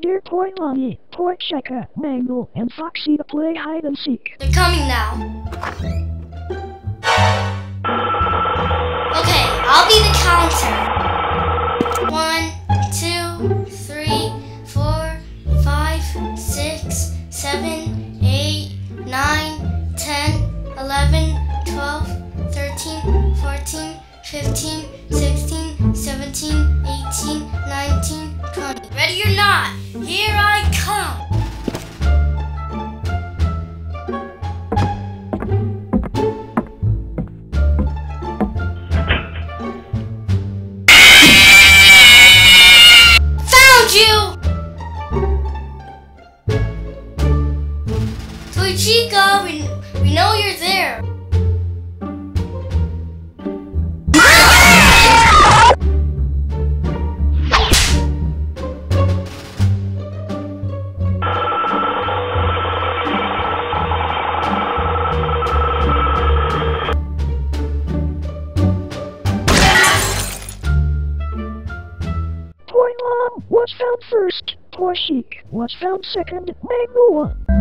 dare Poi Lonnie, Poi Cheka, Mangle, and Foxy to play hide and seek. They're coming now. Okay, I'll be the counter. 1, 2, 3, 4, 5, 6, 7, 8, 9, 10, 11, 12, 13, 14, 15, 16, 17, 18, 19, 20. Ready or not, here I come! Found you! Toy Chica, we know you're there. Poi Long was found first. Poi Chic was found second. Mangle won.